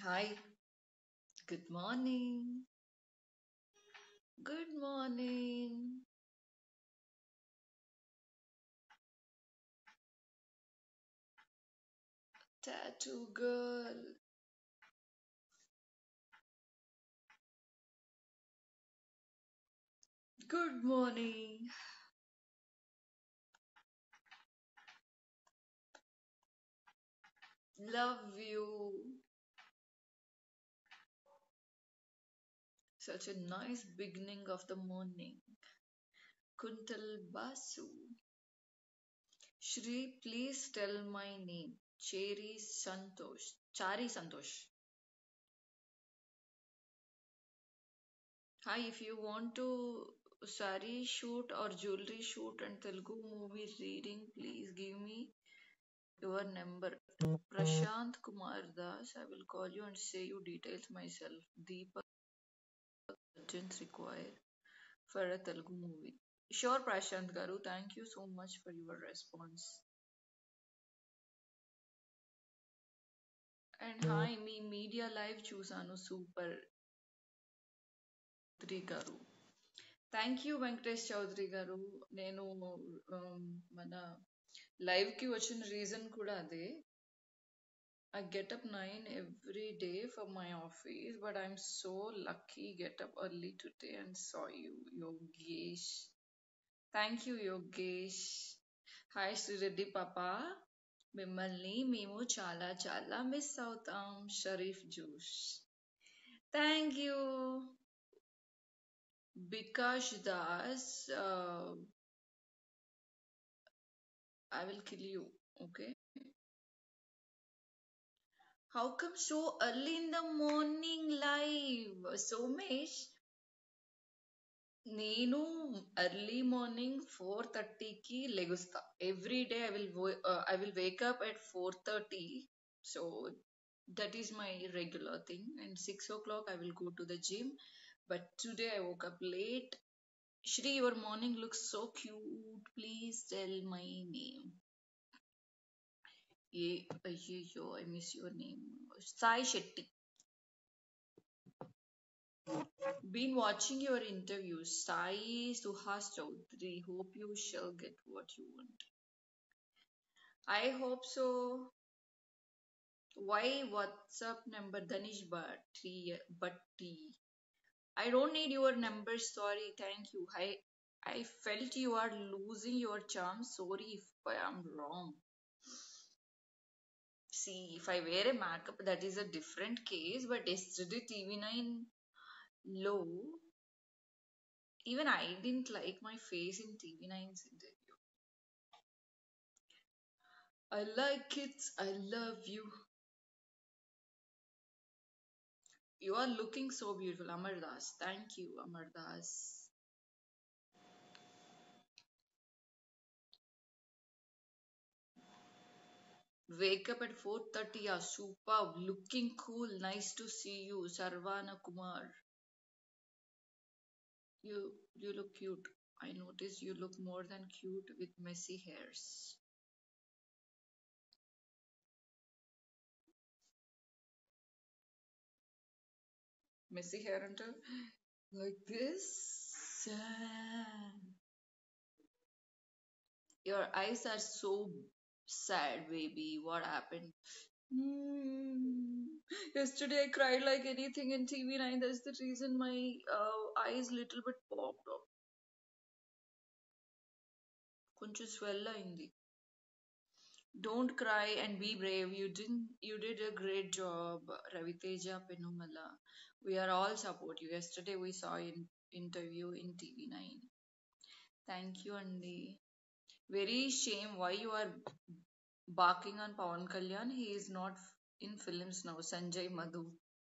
Hi, good morning. Good morning. Tattoo girl. Good morning. Love you. Such a nice beginning of the morning. Kuntal Basu. Shri, please tell my name. Cherry Santosh. Chari Santosh. Hi, if you want to sari shoot or jewelry shoot and Telugu movie reading, please give me your number. Prashant Kumar Das. I will call you and say you details myself. Deepak urgent required for a Telugu movie. Sure, Prashant Garu. Thank you so much for your response. And hi, మీ media live చూసాను super Chowdary గారు. Thank you Venkatesh Chowdary గారు. నేను మన live కి వచ్చిన reason కూడా అదే. I get up 9 every day for my office, but I'm so lucky get up early today and saw you, Yogesh. Thank you, Yogesh. Hi, Srireddy Papa. మిమ్మల్ని మేము చాలా చాలా మిస్ అవుతాం Sharif Josh. Thank you Bikash Das. I will kill you. Okay, how come so early in the morning live? Somesh, నేను early morning 4:30కి లెగుస్తా. Every day I will wake up at 4:30. So that is my regular thing. And 6 o'clock I will go to the gym. But today I woke up late. Shri, your morning looks so cute. Please tell my name. Yo, I miss your name. Sai Shetty. Been watching your interviews. Sai Suhas Chaudhary. Hope you shall get what you want. I hope so. Why WhatsApp number Danish Bhatti? I don't need your number. Sorry. Thank you. I felt you are losing your charm. Sorry if I am wrong. See, if I wear a makeup, that is a different case. But yesterday TV9 low, even I didn't like my face in TV9's interview. I like it. I love you. You are looking so beautiful, Amardas. Thank you, Amardas. Wake up at 4:30. Yeah, superb. Looking cool. Nice to see you, Sarvana Kumar. You look cute. I noticed you look more than cute with messy hairs. Messy hair until like this. Your eyes are so sad, baby. What happened? Hmm. Yesterday I cried like anything in TV9. That's the reason my eyes little bit popped up. కొంచెం swell అయింది. Don't cry and be brave. You did a great job, Raviteja Penumala. We are all support you. Yesterday we saw in interview in TV9. Thank you, Andy. Very shame why you are barking on Pawan Kalyan. He is not in films now. Sanjay Madhu.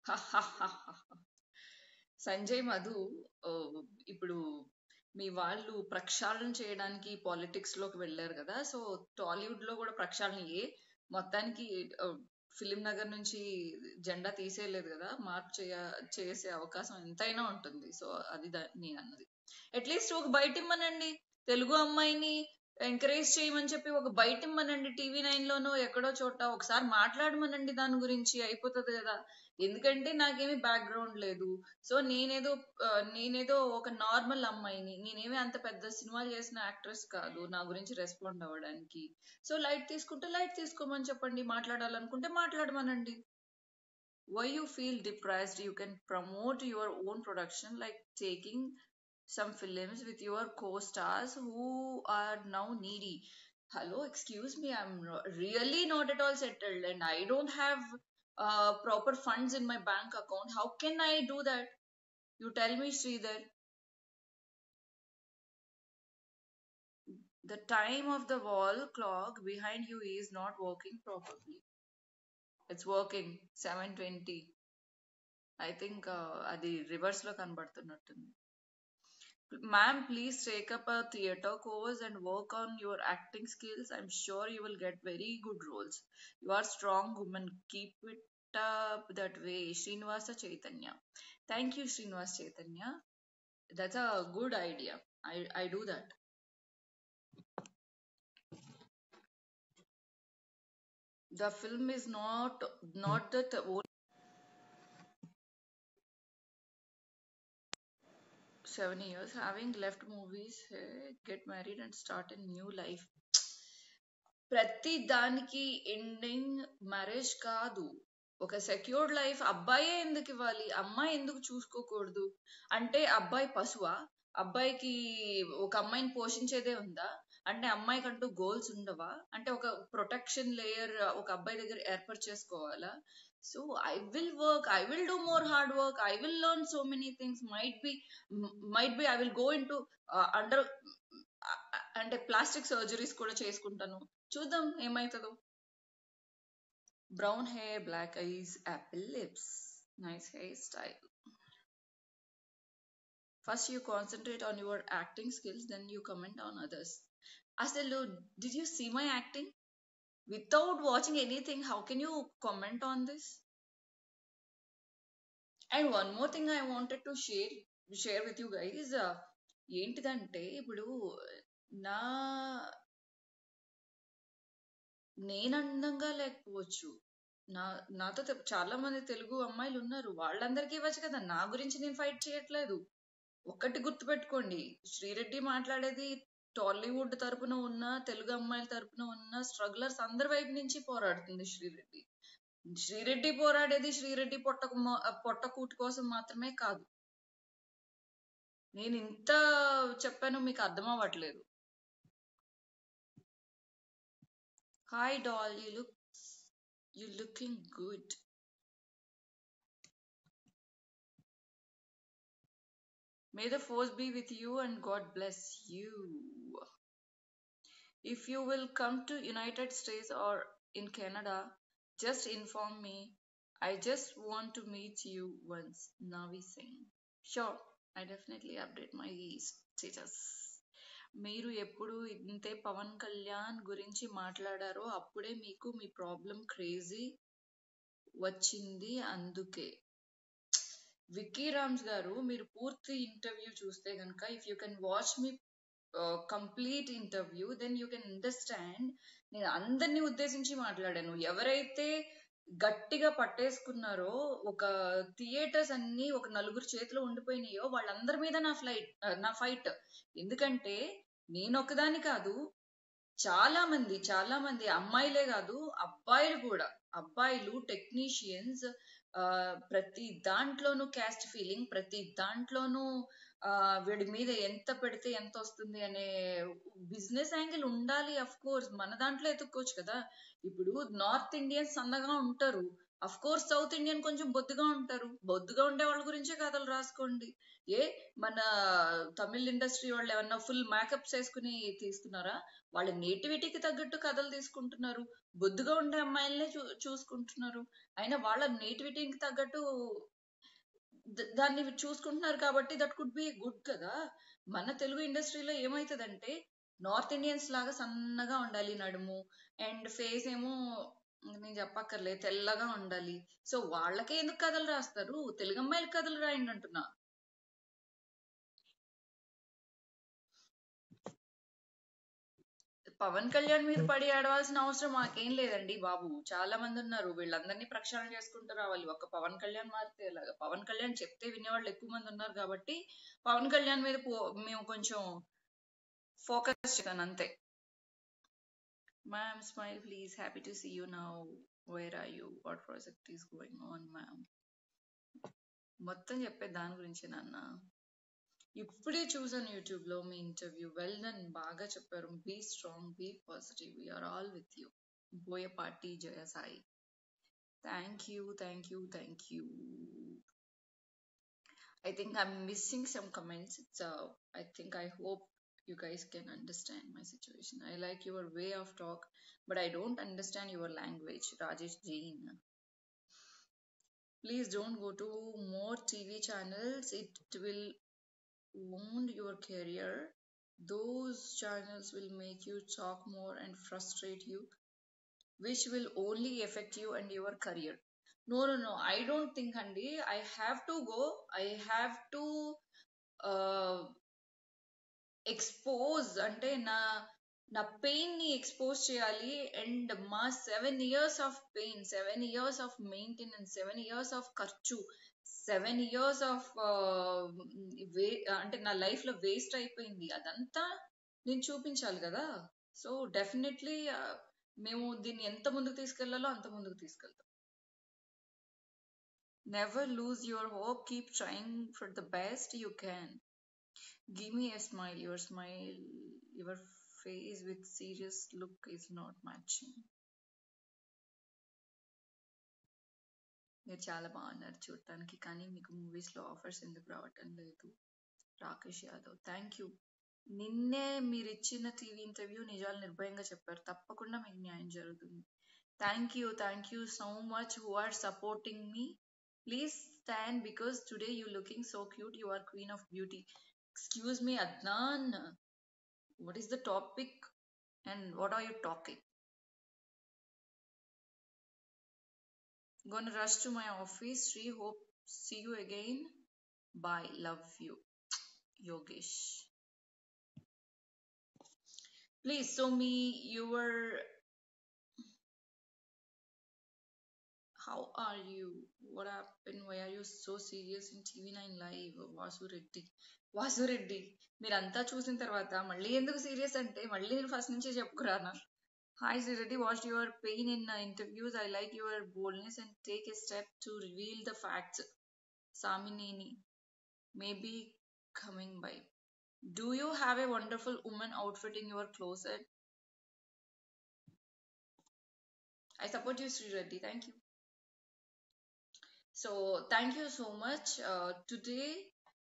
Sanjay Madhu ఆ, ఇప్పుడు మీ వాళ్ళు ప్రక్షాళన చేయడానికి politics లోకి వెళ్ళారు కదా. So Tollywood లో కూడా ప్రక్షాళన మొత్తానికి ఫిలిం నగర్ నుంచి జెండా తీసేయలేదు కదా. మార్పు చేసే అవకాశం ఎంతైనా ఉంటుంది. సో అది నేను అన్నది. అట్లీస్ట్ ఒక బయట ఇమ్మనండి తెలుగు అమ్మాయిని. ఎంకరేజ్ చేయమని చెప్పి ఒక బయట ఇమ్మనండి, టీవీ 9 లోనో ఎక్కడో చోట ఒకసారి మాట్లాడమనండి, దాని గురించి అయిపోతుంది కదా. ఎందుకంటే నాకేమి బ్యాక్గ్రౌండ్ లేదు. సో నేనేదో ఒక నార్మల్ అమ్మాయిని, నేనేమి అంత పెద్ద సినిమాలు చేసిన యాక్ట్రెస్ కాదు నా గురించి రెస్పాండ్ అవ్వడానికి. సో లైట్ తీసుకుంటే లైట్ తీసుకోమని చెప్పండి, మాట్లాడాలనుకుంటే మాట్లాడమనండి. Why you feel depressed? You can promote your own production, like taking some films with your co-stars who are now needy. Hello, excuse me, I'm really not at all settled and I don't have proper funds in my bank account. How can I do that? You tell me, Sridhar. The time of the wall clock behind you is not working properly. It's working 7:20. I think అది reverse లో కనబడుతున్నట్టుంది. Ma'am, please take up a theatre course and work on your acting skills. I'm sure you will get very good roles. You are strong woman. Keep it up that way. Srinivasa Chaitanya. Thank you, Srinivasa Chaitanya. That's a good idea. I do that. The film is not the 7 years. Having left movies, get married and start a new life. ప్రతి దానికి ending marriage కాదు. ఒక secured life అబ్బాయే ఎందుకు ఇవ్వాలి, అమ్మాయి ఎందుకు చూసుకోకూడదు? అంటే అబ్బాయి పశువా? అబ్బాయికి ఒక అమ్మాయిని పోషించేదే ఉందా? అంటే అమ్మాయికంటూ గోల్స్ ఉండవా? అంటే ఒక ప్రొటెక్షన్ లేయర్ ఒక అబ్బాయి దగ్గర ఏర్పాటు చేసుకోవాలా? So I will work, I will do more hard work, I will learn so many things. Might be I will go in to under అంటే ప్లాస్టిక్ సర్జరీస్ కూడా చేసుకుంటాను. చూద్దాం ఏమైతుందో. Brown hair, black eyes, apple lips, nice hair style. First you concentrate on your acting skills, then you comment on others. అసలు did you see my acting? Without watching anything, how can you comment on this? And one more thing I wanted to share with you guys. ఏంటిదంటే ఇప్పుడు నా నేను అందంగా లేకపోవచ్చు, నాతో చాలా మంది తెలుగు అమ్మాయిలు ఉన్నారు, వాళ్ళందరికీ ఇవ్వచ్చు కదా. నా గురించి నేను ఫైట్ చేయట్లేదు. ఒక్కటి గుర్తుపెట్టుకోండి, శ్రీరెడ్డి మాట్లాడేది టాలీవుడ్ తరపున ఉన్న తెలుగు అమ్మాయిల తరపున ఉన్న స్ట్రగ్లర్స్ అందరి వైపు నుంచి పోరాడుతుంది శ్రీరెడ్డి. శ్రీరెడ్డి పోరాడేది శ్రీరెడ్డి పొట్టకూటి కోసం మాత్రమే కాదు. నేను ఇంత చెప్పాను, మీకు అర్థం అవ్వట్లేదు. Hi doll, you looking good. May the force be with you and God bless you. If you will come to United States or in Canada, just inform me. I just want to meet you once. Navi Singh. Sure, I definitely update my status. మీరు ఎప్పుడు ఇంతే పవన్ కళ్యాణ్ గురించి మాట్లాడారో అప్పుడే మీకు మీ problem crazy వచ్చింది. అందుకే విక్కీ రామ్స్ గారు, మీరు పూర్తి ఇంటర్వ్యూ చూస్తే కనుక, if you can watch me complete interview, then you can understand. నేను అందరినీ ఉద్దేశించి మాట్లాడాను. ఎవరైతే గట్టిగా పట్టేసుకున్నారో, ఒక థియేటర్స్ అన్ని ఒక నలుగురు చేతిలో ఉండిపోయినాయో, వాళ్ళందరి మీద నా ఫైట్. ఎందుకంటే నేను ఒకదాని కాదు, చాలా మంది అమ్మాయిలే కాదు, అబ్బాయిలు కూడా, అబ్బాయిలు టెక్నీషియన్స్, ప్రతి దాంట్లోనూ క్యాస్ట్ ఫీలింగ్, ప్రతి దాంట్లోనూ వీడి మీద ఎంత పెడితే ఎంత వస్తుంది అనే బిజినెస్ యాంగిల్ ఉండాలి. అఫ్ కోర్స్ మన దాంట్లో ఎత్తుక్కోవచ్చు కదా. ఇప్పుడు నార్త్ ఇండియన్స్ సన్నగా ఉంటారు, అఫ్ కోర్స్ సౌత్ ఇండియన్ కొంచెం బొద్దుగా ఉంటారు. బొద్దుగా ఉండే వాళ్ళ గురించే కథలు రాసుకోండి. మన తమిళ్ ఇండస్ట్రీ వాళ్ళు ఏమన్నా ఫుల్ మేకప్స్ వేసుకుని తీస్తున్నారా? వాళ్ళ నేటివిటీకి తగ్గట్టు కథలు తీసుకుంటున్నారు. బొద్దుగా ఉండే అమ్మాయిలనే చూసుకుంటున్నారు. అయినా వాళ్ళ నేటివిటీకి తగ్గట్టు దాన్ని చూసుకుంటున్నారు కాబట్టి దట్ కుడ్ బి గుడ్ కదా. మన తెలుగు ఇండస్ట్రీలో ఏమైతుందంటే, నార్త్ ఇండియన్స్ లాగా సన్నగా ఉండాలి నడుము, అండ్ ఫేస్ ఏమో నేను చెప్పక్కర్లే తెల్లగా ఉండాలి. సో వాళ్ళకే ఎందుకు కథలు రాస్తారు? తెలుగు అమ్మాయిలకు కథలు రాయండి అంటున్నా. పవన్ కళ్యాణ్ మీద పడి ఆడవలసిన అవసరం మాకేం లేదండి బాబు. చాలా మంది ఉన్నారు, వీళ్ళందరినీ ప్రక్షాళన చేసుకుంటూ రావాలి. ఒక పవన్ కళ్యాణ్ మారితే ఎలాగా? పవన్ కళ్యాణ్ చెప్తే వినేవాళ్ళు ఎక్కువ మంది ఉన్నారు కాబట్టి పవన్ కళ్యాణ్ మీద మేము కొంచెం ఫోకస్ చేశాను అంతే. Ma'am smile please, happy to see you now. Where are you? What project is going on ma'am? మొత్తం చెప్పే దాని గురించి నాన్న. ఇప్పుడే చూసాను యూట్యూబ్ లో మీ ఇంటర్వ్యూ. వెల్ డన్, బాగా చెప్పారు. Be strong, be positive, we are all with you. Boyapati Jaya Sai. Thank you, thank you, thank you. I think I'm missing some comments. I think, I hope you guys can understand my situation. I like your way of talk, but I don't understand your language. Rajesh Jain. Please don't go to more TV channels. It will wound your career. Those channels will make you talk more and frustrate you, which will only affect you and your career. No, no, no. I don't think, Andi. I have to go. I have to expose అంటే నా pain ని expose చేయాలి. And మా 7 years of pain, 7 years of maintenance, 7 years of ఖర్చు, 7 years of అంటే నా life లో waste అయిపోయింది, అదంతా నేను చూపించాలి కదా. సో డెఫినెట్లీ మేము దీన్ని ఎంత ముందుకు తీసుకెళ్లాలో అంత ముందుకు తీసుకెళ్తాం. Never lose your hope, keep trying for the best you can. Give me a smile. Your face with serious look is not matching. మీరు చాలా బాగున్నారు చూడటానికి, కానీ మీకు మూవీస్ లో ఆఫర్స్ ఎందుకు రావటం లేదు? రాకేష్ యాదవ్. Thank you. నిన్నే మీరు ఇచ్చిన టీవీ ఇంటర్వ్యూ నిజాలు నిర్భయంగా చెప్పారు. తప్పకుండా మీకు న్యాయం జరుగుతుంది. Thank you so much who are supporting me. Please stand because today you looking so cute. You are queen of beauty. Excuse me, Adnan. What is the topic and what are you talking? Gonna rush to my office. Sri, hope see you again. Bye. Love you. Yogesh. Please show me your. How are you? What happened? Why are you so serious in TV9 Live? Vasu Reddy, మీరంతా చూసిన తర్వాత మళ్ళీ ఎందుకు serious అంటే, మళ్ళీ నేను first నుంచే చెప్పుకురానా? Hi Sri Reddy, watch your pain in interviews. I like your boldness and take a step to reveal the facts. Samineni maybe coming by. Do you have a wonderful women outfit in your closet? I support you, Srireddy. Thank you. So, thank you so much. Today,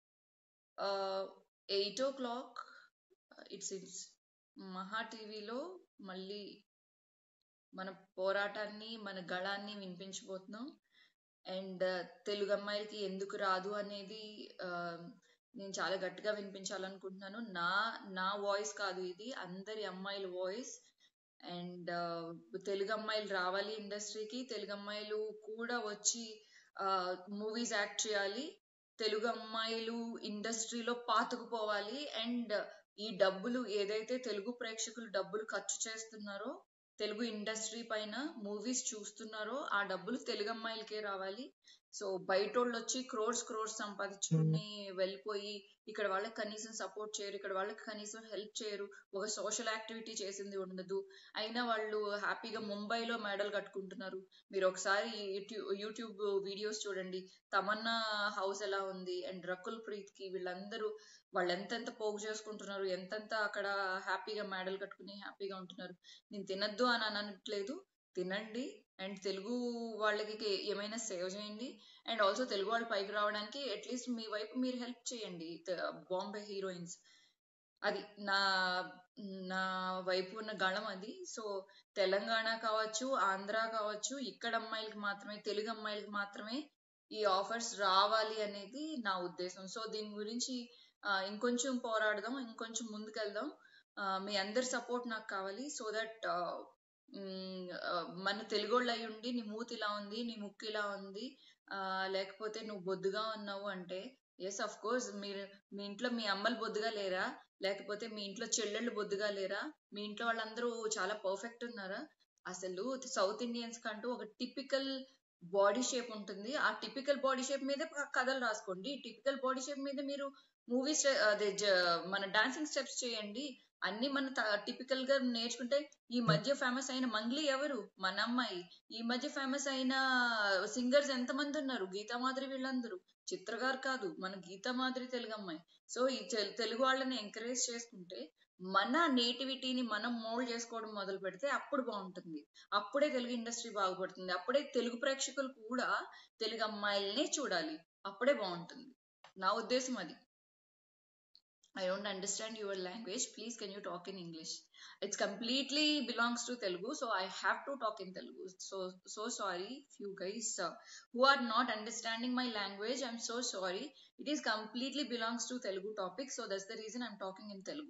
8 o'clock, it seems, మహా టీవీలో మళ్ళీ మన పోరాటాన్ని, మన గళాన్ని వినిపించబోతున్నాం. And Telugu అమ్మాయిలకి ఎందుకు రాదు అనేది నేను చాలా గట్టిగా వినిపించాలనుకుంటున్నాను. నా వాయిస్ కాదు ఇది, అందరి అమ్మాయిల వాయిస్. అండ్ తెలుగు అమ్మాయిలు రావాలి ఇండస్ట్రీకి, తెలుగు అమ్మాయిలు కూడా వచ్చి మూవీస్ యాక్ట్ చేయాలి, తెలుగు అమ్మాయిలు ఇండస్ట్రీలో పాతుకుపోవాలి. అండ్ ఈ డబ్బులు ఏదైతే తెలుగు ప్రేక్షకులు డబ్బులు ఖర్చు చేస్తున్నారో, తెలుగు ఇండస్ట్రీ పైన మూవీస్ చూస్తున్నారో, ఆ డబ్బులు తెలుగు అమ్మాయిలకే రావాలి. సో బయటోళ్ళు వచ్చి క్రోర్స్ సంపాదించుకుని వెళ్ళిపోయి ఇక్కడ వాళ్ళకి కనీసం సపోర్ట్ చేయరు, ఇక్కడ వాళ్ళకి కనీసం హెల్ప్ చేయరు, ఒక సోషల్ యాక్టివిటీ చేసింది ఉండదు. అయినా వాళ్ళు హ్యాపీగా ముంబైలో మేడలు కట్టుకుంటున్నారు. మీరు ఒకసారి యూట్యూబ్ వీడియోస్ చూడండి, తమన్నా హౌస్ ఎలా ఉంది, అండ్ రకుల్ ప్రీత్ కి, వీళ్ళందరూ వాళ్ళు ఎంతెంత పోగు చేసుకుంటున్నారు, ఎంతెంత అక్కడ హ్యాపీగా మేడలు కట్టుకుని హ్యాపీగా ఉంటున్నారు. నేను తినద్దు అని అనట్లేదు, తినండి. అండ్ తెలుగు వాళ్ళకి ఏమైనా సేవ్ చేయండి. అండ్ ఆల్సో తెలుగు వాళ్ళు పైకి రావడానికి అట్లీస్ట్ మీ వైపు మీరు హెల్ప్ చేయండి. బాంబే హీరోయిన్స్, అది నా నా వైపు ఉన్న గళం అది. సో తెలంగాణ కావచ్చు, ఆంధ్ర కావచ్చు, ఇక్కడ అమ్మాయిలకి మాత్రమే, తెలుగు అమ్మాయిలకి మాత్రమే ఈ ఆఫర్స్ రావాలి అనేది నా ఉద్దేశం. సో దీని గురించి ఇంకొంచెం పోరాడదాం, ఇంకొంచెం ముందుకెళ్దాం. మీ అందరి సపోర్ట్ నాకు కావాలి. సో దట్ మన తెలుగోళ్ళు అయి ఉండి నీ మూతి ఇలా ఉంది, నీ ముక్కు ఇలా ఉంది, లేకపోతే నువ్వు బొద్దుగా ఉన్నావు అంటే ఎస్ అఫ్ కోర్స్. మీరు మీ ఇంట్లో మీ అమ్మలు బొద్దుగా లేరా? లేకపోతే మీ ఇంట్లో చెల్లెళ్ళు బొద్దుగా లేరా? మీ ఇంట్లో వాళ్ళందరూ చాలా పర్ఫెక్ట్ ఉన్నారా? అసలు సౌత్ ఇండియన్స్ కంటూ ఒక టిపికల్ బాడీ షేప్ ఉంటుంది. ఆ టిపికల్ బాడీ షేప్ మీద కథలు రాసుకోండి. టిపికల్ బాడీ షేప్ మీద మీరు మూవీస్ అదే మన డాన్సింగ్ స్టెప్స్ చేయండి. అన్ని మన టిపికల్ గా నేర్చుకుంటే. ఈ మధ్య ఫేమస్ అయిన మంగ్లీ ఎవరు? మన అమ్మాయి. ఈ మధ్య ఫేమస్ అయిన సింగర్స్ ఎంత మంది ఉన్నారు? గీతామాధురి, వీళ్ళందరూ. చిత్ర గారు కాదు, మన గీతామాధురి తెలుగు అమ్మాయి. సో ఈ తెలుగు వాళ్ళని ఎంకరేజ్ చేసుకుంటే, మన నేటివిటీని మనం మోల్డ్ చేసుకోవడం మొదలు పెడితే అప్పుడు బాగుంటుంది. అప్పుడే తెలుగు ఇండస్ట్రీ బాగుపడుతుంది. అప్పుడే తెలుగు ప్రేక్షకులు కూడా తెలుగు అమ్మాయిలనే చూడాలి. అప్పుడే బాగుంటుంది. నా ఉద్దేశం అది. I don't understand your language. Please, can you talk in English? It's completely belongs to Telugu, so I have to talk in Telugu. So sorry if you guys who are not understanding my language. I'm so sorry. It is completely belongs to Telugu topic, so that's the reason I'm talking in Telugu.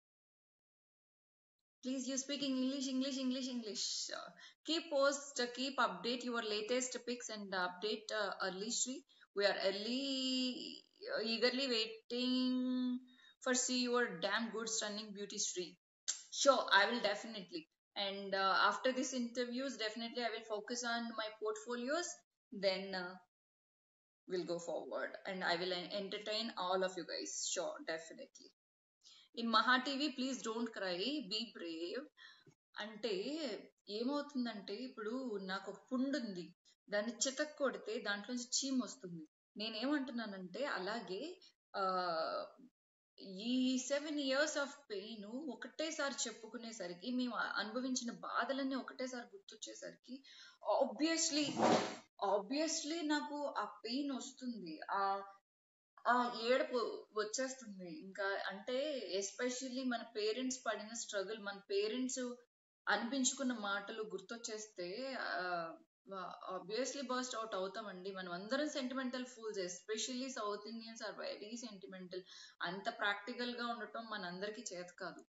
Please, you speak English, English, English, English. Keep post, keep update your latest pics and update early Shri. We are early, eagerly waiting for see your damn good stunning beauty Shri. Sure, I will definitely. And after this interviews, definitely I will focus on my portfolios. Then we'll go forward, and I will entertain all of you guys. Sure, definitely. In Maha TV, please don't cry. Be brave. అంటే ఏమవుతుందంటే, ఇప్పుడు నాకు ఒక పుండు ఉంది. దాన్ని చితక్ కొడితే దాంట్లోంచి చీమ వస్తుంది. నేనేమంటున్నానంటే, అలాగే ఆ ఈ 7 years ఆఫ్ పెయిన్ ఒకటేసారి చెప్పుకునేసరికి, మేము అనుభవించిన బాధలన్నీ ఒకటేసారి గుర్తొచ్చేసరికి, ఆబ్వియస్లీ ఆబ్వియస్లీ నాకు ఆ పెయిన్ వస్తుంది. ఆ ఏడుపు వచ్చేస్తుంది. ఇంకా అంటే ఎస్పెషల్లీ మన పేరెంట్స్ పడిన స్ట్రగుల్, మన పేరెంట్స్ అనిపించుకున్న మాటలు గుర్తొచ్చేస్తే ఆబ్వియస్లీ బర్స్ట్ అవుట్ అవుతామండి. మనం అందరం sentimental fools. Especially South Indians are very sentimental. అంత ప్రాక్టికల్ గా ఉండటం మనందరికీ చేత కాదు.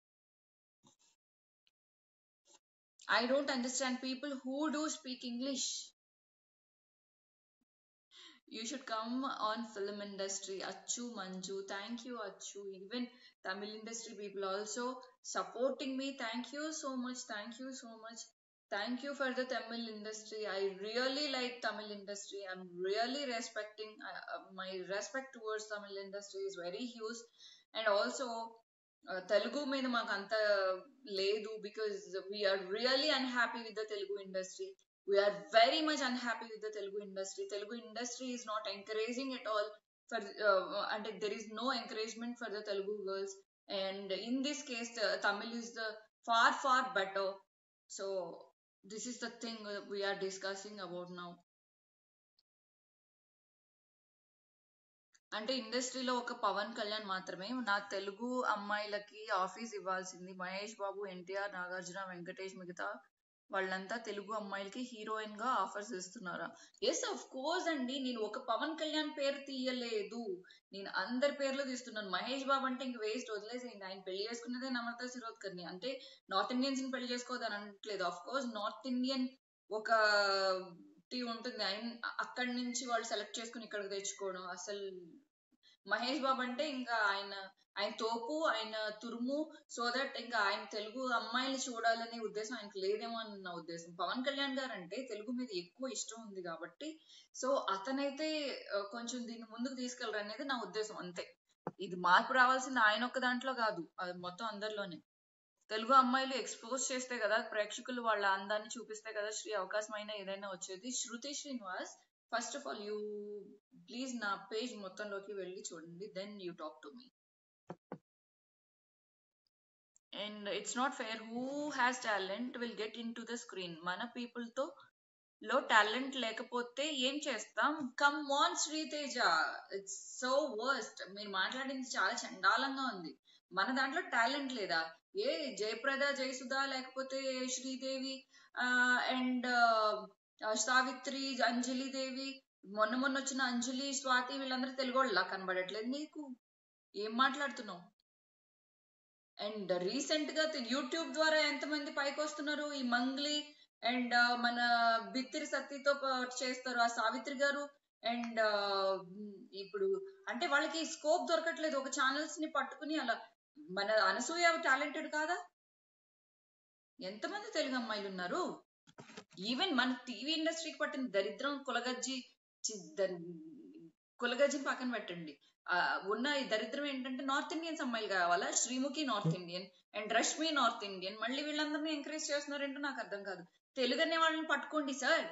I don't understand people who do speak English. You should come on film industry. Achu, Manju, thank you Achu. Even Tamil industry people also supporting me. Thank you so much. Thank you so much. Thank you for the Tamil industry. I really like Tamil industry. I'm really respecting. My respect towards Tamil industry is very huge. And also Telugu మీద మాకు అంత లేదు, because we are really unhappy with the Telugu industry. We are very much unhappy with the Telugu industry. Telugu industry is not encouraging at all for and there is no encouragement for the Telugu girls. And in this case, Tamil is the far better. So this is the thing we are discussing about now. అంటే ఇండస్ట్రీలో ఒక పవన్ కళ్యాణ్ మాత్రమే నా తెలుగు అమ్మాయిలకి office ఇవ్వాల్సింది. మహేష్ బాబు, ఎన్టీఆర్, నాగార్జున, వెంకటేష్, మిగతా వాళ్ళంతా తెలుగు అమ్మాయిలకి హీరోయిన్ గా ఆఫర్స్ ఇస్తున్నారా? ఎస్ అఫ్ కోర్స్ అండి. నేను ఒక పవన్ కళ్యాణ్ పేరు తీయలేదు, నేను అందరి పేర్లు తీస్తున్నాను. మహేష్ బాబు అంటే ఇంక వేస్ట్, వదిలేసేయండి. ఆయన పెళ్లి చేసుకున్నదే నమ్రతా శిరోద్కర్ ని. అంటే నార్త్ ఇండియన్స్ ని పెళ్లి చేసుకోవద్దని అనట్లేదు. అఫ్ కోర్స్ నార్త్ ఇండియన్ ఒక ఉంటుంది. ఆయన అక్కడి నుంచి వాళ్ళు సెలెక్ట్ చేసుకుని ఇక్కడికి తెచ్చుకోవడం. అసలు మహేష్ బాబు అంటే ఇంకా ఆయన ఆయన తోపు, ఆయన తురుము. సో దట్ ఇంకా ఆయన తెలుగు అమ్మాయిని చూడాలనే ఉద్దేశం ఆయనకు లేదేమో అని నా ఉద్దేశం. పవన్ కళ్యాణ్ గారు అంటే తెలుగు మీద ఎక్కువ ఇష్టం ఉంది కాబట్టి, సో అతనైతే కొంచెం దీన్ని ముందుకు తీసుకెళ్ళరు అనేది నా ఉద్దేశం, అంతే. ఇది మార్పు రావాల్సింది ఆయన ఒక్క దాంట్లో కాదు, అది మొత్తం అందరిలోనే. తెలుగు అమ్మాయిలు ఎక్స్పోజ్ చేస్తే కదా ప్రేక్షకులు వాళ్ళ అందాన్ని చూపిస్తే కదా శ్రీ అవకాశం అయినా ఏదైనా వచ్చేది. Shruti Srinivas, first of all you please నా పేజ్ మొత్తంలోకి వెళ్ళి చూడండి, then you talk to me. And it's not fair. Who has talent will get in to the screen. మన పీపుల్ తో లో టాలెంట్ లేకపోతే ఏం చేస్తాం? Come on Sriteja, it's so worst. మీరు మాట్లాడింది చాలా చండాలంగా ఉంది. మన దాంట్లో టాలెంట్ లేదా? ఏ జయప్రద, జయసుధ, లేకపోతే శ్రీదేవి అండ్ సావిత్రి, అంజలి దేవి, మొన్న వచ్చిన అంజలి, స్వాతి, వీళ్ళందరూ తెలుగోళ్ళ కనబడట్లేదు నీకు? ఏం మాట్లాడుతున్నావు? అండ్ రీసెంట్ గా యూట్యూబ్ ద్వారా ఎంతమంది పైకి వస్తున్నారు? ఈ మంగ్లీ అండ్ మన బిత్తిరి సత్తితో చేస్తారు. ఆ సావిత్రి గారు అండ్ ఇప్పుడు అంటే వాళ్ళకి స్కోప్ దొరకట్లేదు ఒక ఛానల్స్ ని పట్టుకుని అలా. మన అనసూయ టాలెంటెడ్ కాదా? ఎంతమంది తెలుగు అమ్మాయిలు ఉన్నారు. ఈవెన్ మన టీవీ ఇండస్ట్రీకి పట్టిన దరిద్రం కులగజ్జిని పక్కన పెట్టండి. ఉన్న ఈ దరిద్రం ఏంటంటే నార్త్ ఇండియన్స్ అమ్మాయిలు కావాలా. Sreemukhi north Indian and Rashmi north Indian, మళ్ళీ వీళ్ళందరినీ ఎంకరేజ్ చేస్తున్నారేంటో నాకు అర్థం కాదు. తెలుగు అనే వాళ్ళని పట్టుకోండి సార్.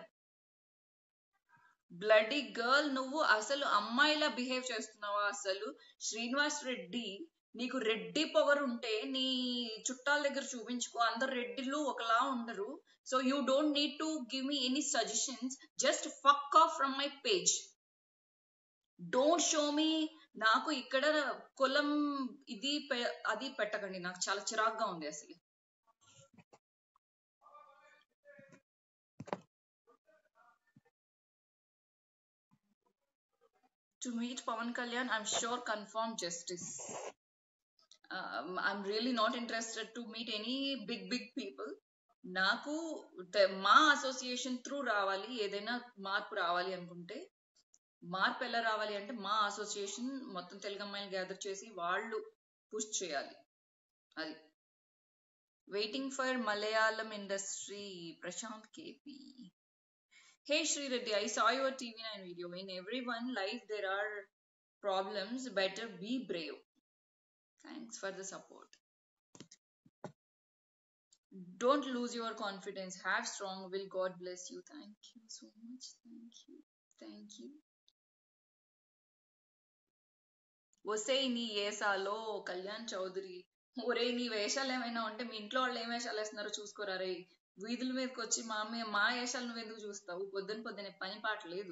బ్లడీ గర్ల్, నువ్వు అసలు అమ్మాయిలా బిహేవ్ చేస్తున్నావా? అసలు శ్రీనివాస్ రెడ్డి, నీకు రెడ్డి పవర్ ఉంటే నీ చుట్టాల దగ్గర చూపించుకో. అందరు రెడ్డిలు ఒకలా ఉండరు. So you don't need to give me any suggestions. Just fuck off from my page. Don't show me. నాకు ఇక్కడ కులం ఇది అది పెట్టకండి, నాకు చాలా చిరాగ్గా ఉంది అసలు. To meet Pawan Kalyan, I'm sure confirm justice. I'm really not interested to meet any big people. నాకు మా అసోసియేషన్ త్రూ రావాలి, ఏదైనా మార్పు రావాలి అనుకుంటే. మార్పు ఎలా రావాలి అంటే మా అసోసియేషన్ మొత్తం తెలుగు అమ్మాయిలు గ్యాదర్ చేసి వాళ్ళు పుష్ చేయాలి. అది. Waiting for Malayalam industry, Prashanth KP. Hey Sri Reddy, I saw your TV9 video. In everyone life there are problems, better be brave. Thanks for the support. Don't lose your confidence. Have strong will. God bless you. Thank you so much. Thank you. ఒసేయ్ నీ ఏసాలో కళ్యాణ్ చౌదరి, ఒరే నీ వేషాలు ఏమైనా ఉంటే మీ ఇంట్లో వాళ్ళు ఏం వేషాలు వేస్తున్నారో చూసుకోరా రే. వీధుల మీదకి వచ్చి మా వేషాలు నువ్వు ఎందుకు చూస్తావు? పొద్దునే పని పాట లేదు.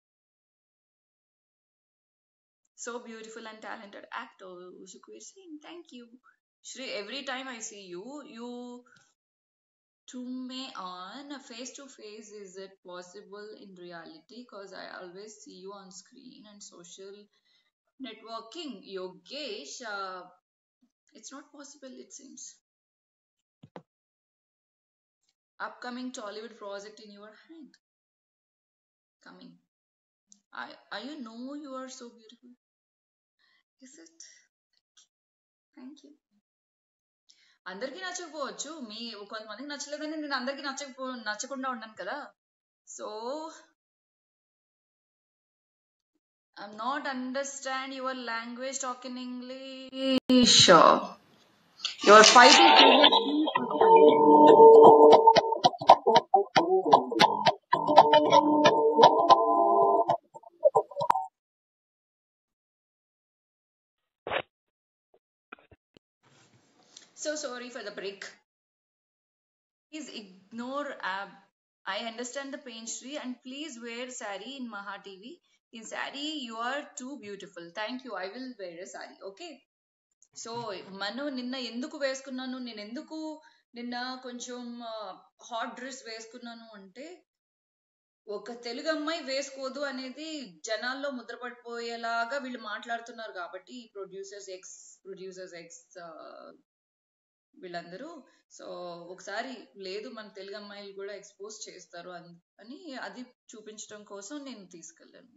So beautiful and talented actor, Sukhveer Singh. Thank you. Shri, every time I see you, you to me on face to face. Is it possible in reality? Because I always see you on screen and social networking. Yogesh, it's not possible, it seems. Upcoming Tollywood project in your hand. Coming. I you know you are so beautiful. Is it? Thank you. అందరికీ నచ్చకపోవచ్చు, మీ కొంతమందికి నచ్చలేదని నేను అందరికీ నచ్చకుండా ఉన్నాను కదా. So I'm not understand your language, talk in English. Your fighting so sorry for the break. Please ignore I understand the pain, Shri, and please wear sari in Maha TV. In sari you are too beautiful. Thank you. I will wear a sari. Okay. So మను నిన్న ఎందుకు వేసుకున్నాను, నేను ఎందుకు నిన్న కొంచెం hot dress వేసుకున్నాను అంటే, ఒక తెలుగు అమ్మాయి వేసుకోదు అనేది జనాల్లో ముద్రపడిపోయేలాగా వీళ్ళు మాట్లాడుతున్నారు కాబట్టి ప్రొడ్యూసర్స్ ఎక్స్ వీళ్ళందరూ. సో ఒకసారి లేదు, మన తెలుగు అమ్మాయిలు కూడా ఎక్స్పోజ్ చేస్తారు అని అది చూపించడం కోసం నేను తీసుకెళ్ళాను.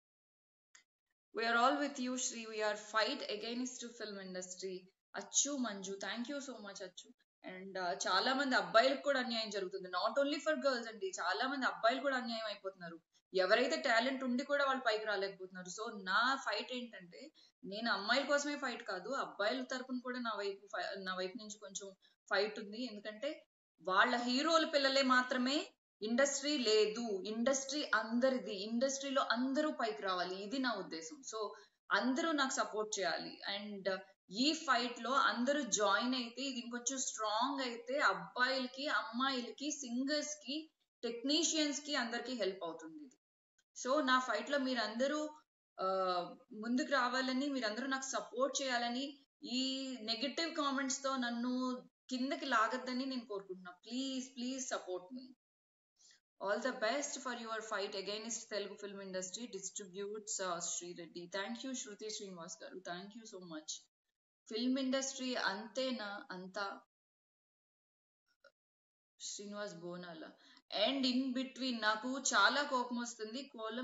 We are all with you, Shri. We are fight against film industry. Achu Manju, thank you so much, Achu. And చాలా మంది అబ్బాయిలకు కూడా అన్యాయం జరుగుతుంది. నాట్ ఓన్లీ ఫర్ గర్ల్స్ అండి, చాలా మంది అబ్బాయిలు కూడా అన్యాయం అయిపోతున్నారు. ఎవరైతే టాలెంట్ ఉండి కూడా వాళ్ళు పైకి రాలేకపోతున్నారు. సో నా ఫైట్ ఏంటంటే, నేను అమ్మాయిల కోసమే ఫైట్ కాదు, అబ్బాయిల తరపున కూడా నా వైపు నుంచి కొంచెం ఫైట్ ఉంది. ఎందుకంటే వాళ్ళ హీరోల పిల్లలే మాత్రమే ఇండస్ట్రీ లేదు, ఇండస్ట్రీ అందరిది. ఇండస్ట్రీలో అందరూ పైకి రావాలి, ఇది నా ఉద్దేశం. సో అందరూ నాకు సపోర్ట్ చేయాలి. అండ్ ఈ ఫైట్ లో అందరూ జాయిన్ అయితే ఇది ఇంకొంచెం స్ట్రాంగ్ అయితే అబ్బాయిలకి, అమ్మాయిలకి, సింగర్స్ కి, టెక్నీషియన్స్ కి అందరికి హెల్ప్ అవుతుంది. సో నా ఫైట్ లో మీరందరూ ముందుకు రావాలని, మీరందరూ నాకు సపోర్ట్ చేయాలని, ఈ నెగటివ్ కామెంట్స్ తో నన్ను కిందకి లాగద్దని నేను కోరుకుంటున్నా. Please support me. All the best for your fight against Telugu film industry. Distributes Sri Reddy. Thank you, Shruti Srinivas garu. Thank you so much. Film industry antena anta Srinivas Bonala. And in between నాకు చాలా కోపం వస్తుంది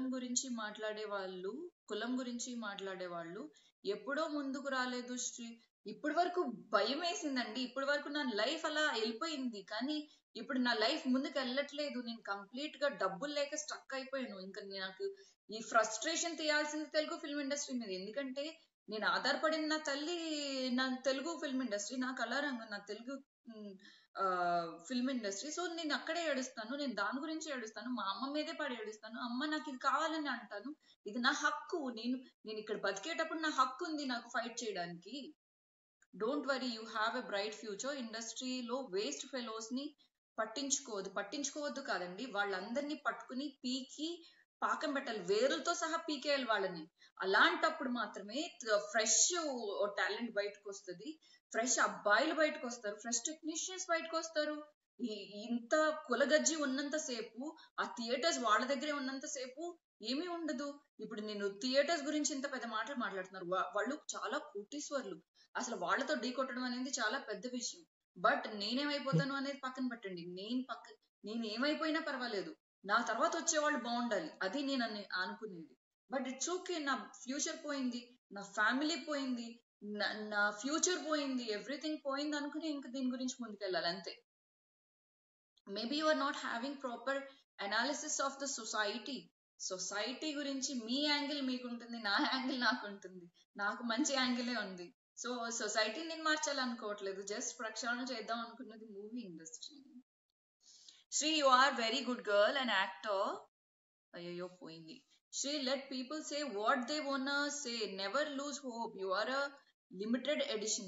కులం గురించి మాట్లాడే వాళ్ళు ఎప్పుడో ముందుకు రాలేదు శ్రీ. ఇప్పటి వరకు భయం వేసిందండి, ఇప్పటి వరకు నా లైఫ్ అలా వెళ్ళిపోయింది, కానీ ఇప్పుడు నా లైఫ్ ముందుకు వెళ్ళట్లేదు. నేను కంప్లీట్ గా డబ్బులు లేక స్ట్రక్ అయిపోయాను. ఇంకా నాకు ఈ ఫ్రస్ట్రేషన్ తీయాల్సింది తెలుగు ఫిల్మ్ ఇండస్ట్రీ మీద. ఎందుకంటే నేను ఆధారపడిన నా తల్లి నా తెలుగు ఫిల్మ్ ఇండస్ట్రీ, నా కళారంగం, నా తెలుగు ఫిల్మ్ ఇండస్ట్రీ. సో నేను అక్కడే ఏడుస్తాను, నేను దాని గురించి ఏడుస్తాను, మా అమ్మ మీదే పడి ఏడుస్తాను. అమ్మ నాకు ఇది కావాలని అంటాను, ఇది నా హక్కు. నేను ఇక్కడ బతికేటప్పుడు నా హక్కు ఉంది నాకు ఫైట్ చేయడానికి. Don't worry, you have a bright future. ఇండస్ట్రీలో వేస్ట్ ఫెలోస్ ని పట్టించుకోవద్దు కాదండి, వాళ్ళందరినీ పట్టుకుని పీకి పాకం పెట్టాలి, వేరులతో సహా పీకేయాలి వాళ్ళని. అలాంటప్పుడు మాత్రమే ఫ్రెష్ టాలెంట్ బయటకు వస్తుంది, ఫ్రెష్ అబ్బాయిలు బయటకు వస్తారు, ఫ్రెష్ టెక్నీషియన్స్ బయటకు వస్తారు. ఇంత కులగజ్జి ఉన్నంత సేపు, ఆ థియేటర్స్ వాళ్ళ దగ్గరే ఉన్నంత సేపు ఏమీ ఉండదు. ఇప్పుడు నేను థియేటర్స్ గురించి ఇంత పెద్ద మాటలు మాట్లాడుతున్నారు, వాళ్ళు చాలా కోటీశ్వర్లు, అసలు వాళ్ళతో ఢీ కొట్టడం అనేది చాలా పెద్ద విషయం. బట్ నేనేమైపోతాను అనేది పక్కన పెట్టండి, నేను ఏమైపోయినా పర్వాలేదు, నా తర్వాత వచ్చేవాళ్ళు బాగుండాలి, అది నేను అనుకునేది. బట్ ఇట్స్ ఓకే, నా ఫ్యూచర్ పోయింది, నా ఫ్యామిలీ పోయింది, నా ఫ్యూచర్ పోయింది, ఎవ్రీథింగ్ పోయింది అనుకుని ఇంకా దీని గురించి ముందుకెళ్ళాలి అంతే. Maybe you are not having proper analysis of the society గురించి. మీ యాంగిల్ మీకు ఉంటుంది, నా యాంగిల్ నాకు ఉంటుంది, నాకు మంచి యాంగిలే ఉంది. సో సొసైటీ నేను మార్చాలనుకోవట్లేదు, జస్ట్ ప్రక్షాళన చేద్దాం అనుకున్నది movie industry. Sri, you are very good girl and actor. అయ్యో పోయింది. Sri, let people say what they wanna say, never lose hope, you are a limited edition.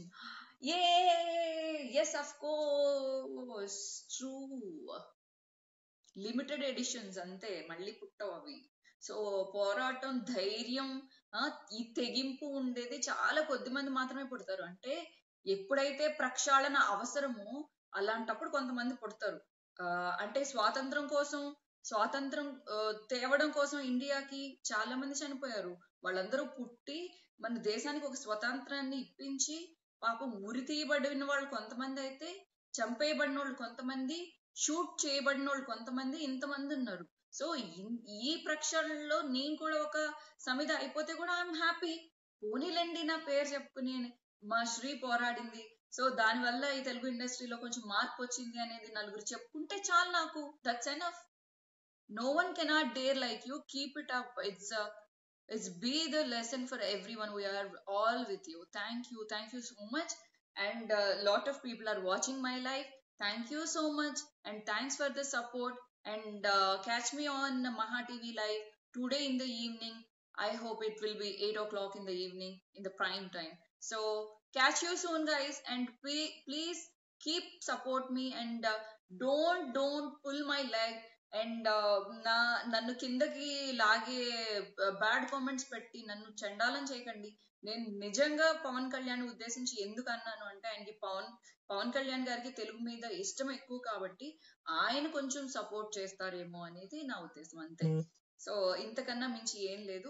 yes of course, true. Limited editions అంతే, మళ్ళీ పుట్టవు అవి. So పోరాటం, ధైర్యం, ఈ తెగింపు ఉండేది చాలా కొద్ది మంది మాత్రమే పుడతారు. అంటే ఎప్పుడైతే ప్రక్షాళన అవసరమో అలాంటప్పుడు కొంతమంది పుడతారు. అంటే స్వాతంత్రం తేవడం కోసం ఇండియాకి చాలా మంది చనిపోయారు. వాళ్ళందరూ పుట్టి మన దేశానికి ఒక స్వతంత్రాన్ని ఇప్పించి, పాపం ఉరి తీయబడిన వాళ్ళు కొంతమంది అయితే, చంపేయబడిన వాళ్ళు కొంతమంది, షూట్ చేయబడిన వాళ్ళు కొంతమంది, ఇంతమంది ఉన్నారు. సో ఈ ప్రక్షాళనలో నేను కూడా ఒక సమిధ అయిపోతే కూడా ఐఎమ్ హ్యాపీ. పోనీలండి, నా పేరు చెప్పుకుని మా శ్రీ పోరాడింది, సో దానివల్ల ఈ తెలుగు ఇండస్ట్రీలో కొంచెం మార్పు వచ్చింది అనేది నలుగురు చెప్పుకుంటే చాలు నాకు, that's enough. No one cannot dare like you. Keep it up. It's be the lesson for everyone. We are all with you. Thank you so much. And a lot of people are watching my live. Thank you so much, and thanks for the support. And catch me on Maha TV live today in the evening. I hope it will be 8 o'clock in the evening in the prime time. So catch you soon, guys. And please keep support me, and don't pull my leg, and నన్ను కిందకి లాగే bad comments పెట్టి నన్ను చండాలం చేయకండి. నేను నిజంగా పవన్ కళ్యాణ్ ఉద్దేశించి ఎందుకు అన్నాను అంటే, ఆయనకి పవన్ కళ్యాణ్ గారికి తెలుగు మీద ఇష్టం ఎక్కువ కాబట్టి ఆయన కొంచెం సపోర్ట్ చేస్తారేమో అనేది నా ఉద్దేశం అంతే. సో ఇంతకన్నా మించి ఏం లేదు.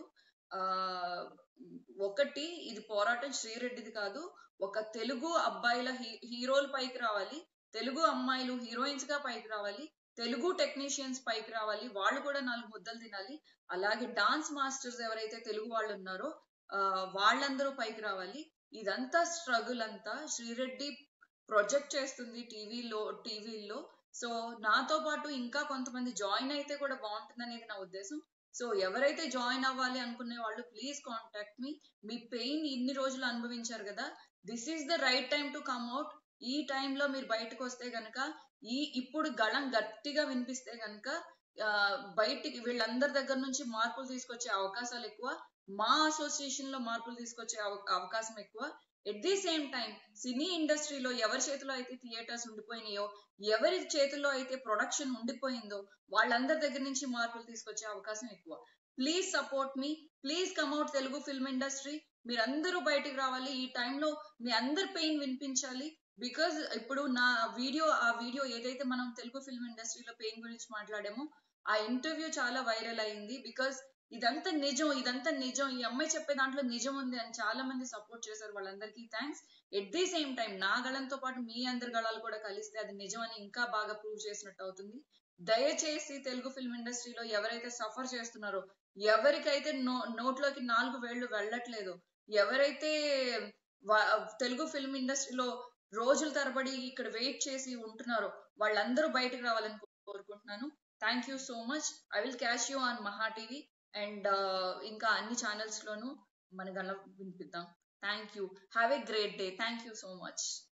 ఒకటి, ఇది పోరాటం శ్రీరెడ్డిది కాదు, ఒక తెలుగు అబ్బాయిల హీరోలు పైకి రావాలి, తెలుగు అమ్మాయిలు హీరోయిన్స్ గా పైకి రావాలి, తెలుగు టెక్నీషియన్స్ పైకి రావాలి, వాళ్ళు కూడా 4 ముద్దలు తినాలి. అలాగే డాన్స్ మాస్టర్స్ ఎవరైతే తెలుగు వాళ్ళు ఉన్నారో వాళ్ళందరూ పైకి రావాలి. ఇదంతా స్ట్రగుల్ అంతా శ్రీరెడ్డి ప్రొజెక్ట్ చేస్తుంది టీవీల్లో. సో నాతో పాటు ఇంకా కొంతమంది జాయిన్ అయితే కూడా బాగుంటుంది అనేది నా ఉద్దేశం. సో ఎవరైతే జాయిన్ అవ్వాలి అనుకునే వాళ్ళు ప్లీజ్ కాంటాక్ట్ మీ. మీ పెయిన్ ఇన్ని రోజులు అనుభవించారు కదా, this is the right time to come out. ఈ టైంలో మీరు బయటకు వస్తే గనక, ఇప్పుడు గళం గట్టిగా వినిపిస్తే గనక బయటికి వీళ్ళందరి దగ్గర నుంచి మార్పులు తీసుకొచ్చే అవకాశాలు ఎక్కువ, మా అసోసియేషన్ లో మార్పులు తీసుకొచ్చే అవకాశం ఎక్కువ. At the same time cine ఇండస్ట్రీలో ఎవరి చేతిలో అయితే థియేటర్స్ ఉండిపోయినాయో, ఎవరి చేతుల్లో అయితే ప్రొడక్షన్ ఉండిపోయిందో, వాళ్ళందరి దగ్గర నుంచి మార్పులు తీసుకొచ్చే అవకాశం ఎక్కువ. Please support me, please come out Telugu film industry. మీరందరూ బయటికి రావాలి, ఈ టైంలో మీ అందరి పెయిన్ వినిపించాలి. బికాజ్ ఇప్పుడు ఆ వీడియో ఏదైతే మనం తెలుగు ఫిల్మ్ ఇండస్ట్రీలో పెయిన్ గురించి మాట్లాడామో, ఆ ఇంటర్వ్యూ చాలా వైరల్ అయింది. బికాజ్ ఇదంతా నిజం, ఇదంతా నిజం, ఈ అమ్మాయి చెప్పే దాంట్లో నిజం ఉంది అని చాలా మంది సపోర్ట్ చేశారు. వాళ్ళందరికీ thanks. At the same time నా గళంతో పాటు మీ అందరి గళాలు కూడా కలిస్తే అది నిజం అని ఇంకా బాగా ప్రూవ్ చేసినట్టు అవుతుంది. దయచేసి తెలుగు ఫిల్మ్ ఇండస్ట్రీలో ఎవరైతే సఫర్ చేస్తున్నారో, ఎవరికైతే నోట్లోకి 4 వేళ్ళు వెళ్ళట్లేదు, ఎవరైతే తెలుగు ఫిల్మ్ ఇండస్ట్రీలో రోజుల తరబడి ఇక్కడ వెయిట్ చేసి ఉంటున్నారో వాళ్ళందరూ బయటకు రావాలని కోరుకుంటున్నాను. Thank you so much. I will catch you on Maha TV and ఇంకా అన్ని ఛానల్స్ లోనూ మన గళం వినిపిద్దాం. Thank you. Have a great day. Thank you so much.